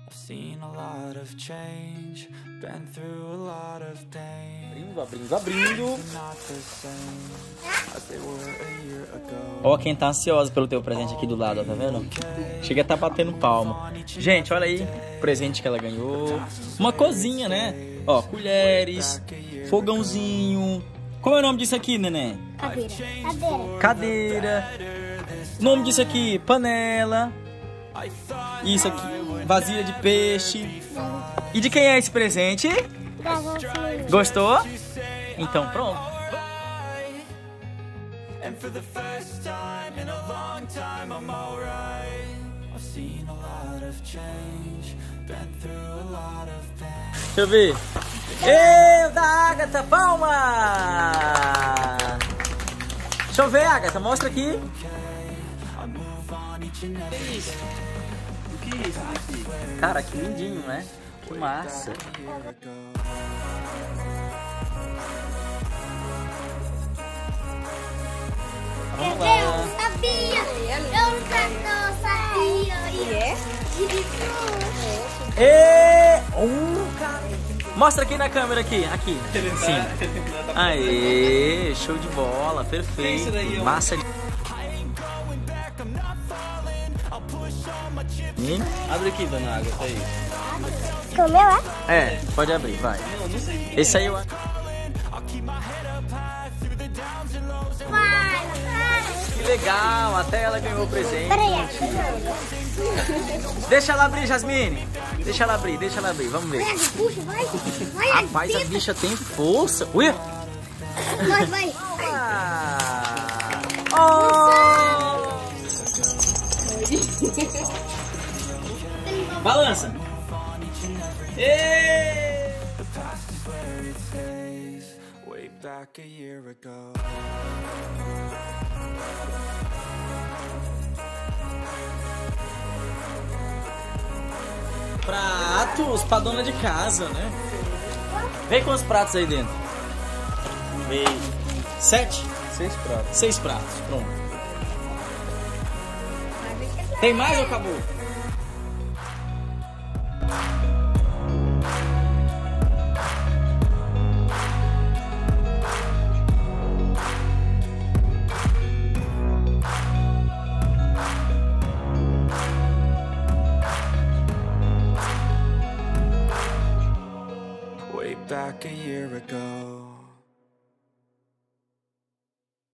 Abrindo. Ó, quem tá ansiosa pelo teu presente aqui do lado, ó, tá vendo? Chega a tá batendo palma. Gente, olha aí o presente que ela ganhou. Uma cozinha, né? Ó, colheres, fogãozinho. Como é o nome disso aqui, neném? Cadeira. O nome disso aqui, panela. Isso aqui, vasilha de peixe. E de quem é esse presente? Gostou? Então pronto. Deixa eu ver. Eu da Agatha, palma! Deixa eu ver, Agatha, mostra aqui. O que é isso? Cara, que lindinho, né? Que massa. Vamos lá. Eu não sabia. Cara. Mostra aqui na câmera, aqui. Sim. Aê, show de bola, perfeito. Massa de... Abre aqui, dona Água, tá aí. Comeu, é? É, pode abrir, vai. Não sei. Esse aí eu... Que legal, até ela ganhou o presente. Peraí. Deixa ela abrir, Jasmine. Deixa ela abrir, vamos ver. Puxa, vai. Rapaz, a bicha tem força. Ui! Vai. Balança. Pratos pra dona de casa, né? Vem com os pratos aí dentro. Vem. 7? 6 pratos. 6 pratos, pronto. Tem mais ou acabou? Back a year ago.